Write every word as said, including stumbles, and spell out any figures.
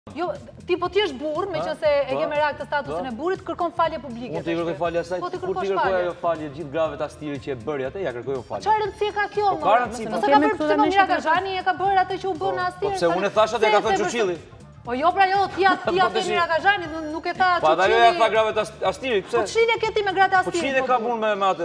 Jo, ti po ti është burr, meqense e ke merak të statusin e burrit, kërkon falje publike. Unë t'i kërkoj falje asaj, kur t'i kërkoj ajo falje gjithë grave të astirit që e bëri atë, ja kërkoj unë falje. Çfarë rëndësie ka kjo? Po ka rëndësi. Ose ka bërë pse Mira Kazhani e ka bërë atë që u bën në astir. Po pse unë e thash atë e ka thënë Çuçilli. Po jo pra jo, ti ti atë Mira Kazhani nuk e tha Çuçilli. Po ajo ja tha grave të astirit, pse? Po ç'lidhje ke ti me gratë të astirit? Po ç'lidhje kam unë me atë?